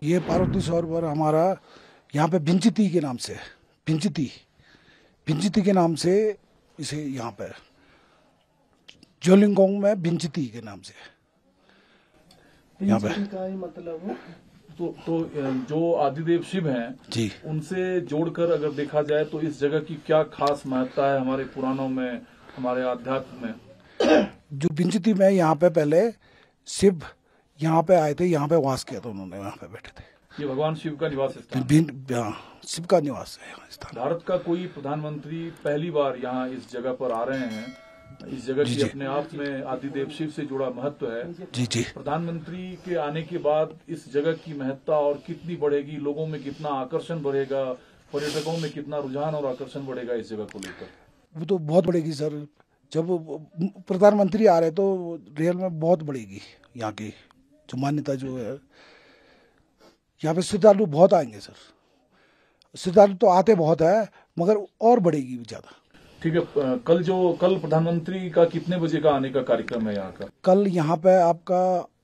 ये पार्वती सरोवर हमारा यहाँ पे भिंचती के नाम से, भिंचती के नाम से इसे यहाँ पे जोलिंगोंग में भिंचती के नाम से यहाँ पे का ही मतलब तो जो आदिदेव शिव हैं जी, उनसे जोड़कर अगर देखा जाए तो इस जगह की क्या खास महत्ता है हमारे पुराणों में, हमारे आध्यात्म में? जो भिंचती में यहाँ पे पहले शिव यहाँ पे आए थे, यहाँ पे वास किया था उन्होंने, यहाँ पे बैठे थे। ये भगवान शिव का निवास स्थान, शिव का निवास है यहाँ स्थान। भारत का कोई प्रधानमंत्री पहली बार यहाँ इस जगह पर आ रहे हैं। इस जगह की अपने आप में आदिदेव शिव से जुड़ा महत्व है। जी जी। प्रधानमंत्री के आने के बाद इस जगह की महत्ता और कितनी बढ़ेगी, लोगों में कितना आकर्षण बढ़ेगा, पर्यटकों में कितना रुझान और आकर्षण बढ़ेगा इस जगह को लेकर? वो तो बहुत बढ़ेगी सर, जब प्रधानमंत्री आ रहे तो रियल में बहुत बढ़ेगी यहाँ की जो मान्यता जो है। यहाँ पे श्रद्धालु बहुत आएंगे सर, श्रद्धालु तो आते बहुत है मगर और बढ़ेगी ज्यादा। ठीक है, कल प्रधानमंत्री का कितने बजे का आने का कार्यक्रम है यहाँ का? कल यहाँ पे आपका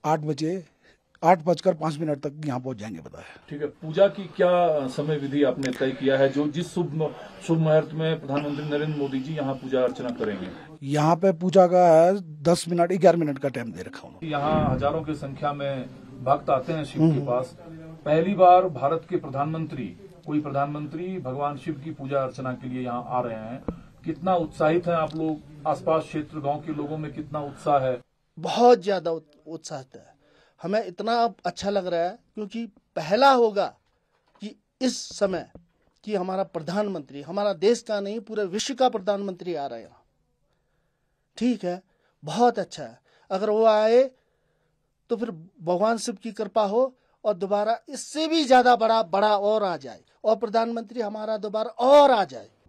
8:05 तक यहाँ पहुँच जाएंगे बताया। ठीक है, पूजा की क्या समय विधि आपने तय किया है, जो जिस शुभ मुहूर्त में प्रधानमंत्री नरेंद्र मोदी जी यहाँ पूजा अर्चना करेंगे? यहाँ पे पूजा का 11 मिनट का टाइम दे रखा हूँ। यहाँ हजारों की संख्या में भक्त आते हैं शिव के पास। पहली बार भारत के कोई प्रधानमंत्री भगवान शिव की पूजा अर्चना के लिए यहाँ आ रहे हैं। कितना उत्साहित हैं आप लोग? आसपास क्षेत्र गांव के लोगों में कितना उत्साह है? बहुत ज्यादा उत्साह है। हमें इतना अच्छा लग रहा है क्योंकि पहला होगा कि इस समय कि हमारा प्रधानमंत्री, हमारा देश का नहीं पूरे विश्व का प्रधानमंत्री आ रहा है। ठीक है, बहुत अच्छा है। अगर वो आए तो फिर भगवान शिव की कृपा हो और दोबारा इससे भी ज्यादा बड़ा और आ जाए और प्रधानमंत्री हमारा दोबारा और आ जाए।